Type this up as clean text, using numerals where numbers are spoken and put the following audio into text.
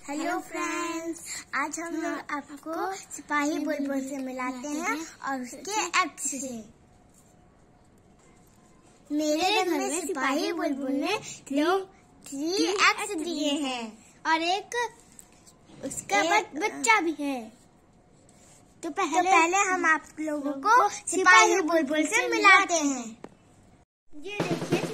Hello friends, आज हम लोग आपको सिपाही बुलबुल से मिलाते हैं और उसके एक्ट से। मेरे घर में सिपाही बुलबुल ने 3 एक्ट दिए हैं और एक उसका बच्चा भी है। तो पहले हम आप लोगों को सिपाही बुलबुल से मिलाते हैं। ये देखिए